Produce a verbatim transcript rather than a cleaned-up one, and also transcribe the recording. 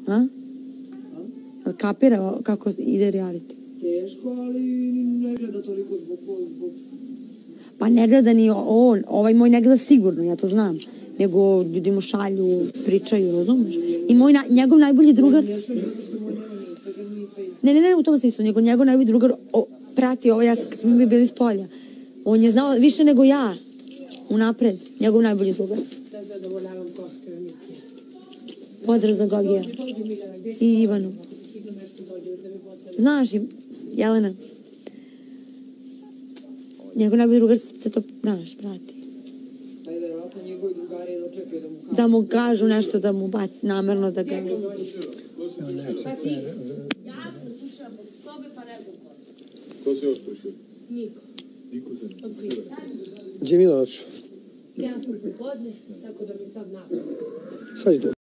A? Kapira kako ide reality? Teško, ali ne gleda toliko zbog... zbog... Pa ne gleda ni on, ovaj moj ne gleda sigurno, ja to znam. Nego ljudi mu šalju, pričaju, razumeš? I moj, na, njegov najbolji drugar... Ne, ne, ne, u tom smislu, nego njegov najbolji drugar o, prati ovo, ja kad mi bili s polja. On je znao više nego ja, unapred, njegov najbolji drugar. Pozdrav za Gogija. I Ivanu. Znaš im, Jelena. Njegov najbolji drugar se to, znaš, prati. Ajde, vjerojatno njegovi drugari da čekaju da mu kažu. Da mu kažu nešto, da mu baci namerno, da ga... Ja sam tušila bez sobe, pa ne znam ko. Ko se još tušio? Niko. Niko se ne. Od prije. Gdje Milovač? Ja sam popodne, tako da mi sad napravim. Sad ću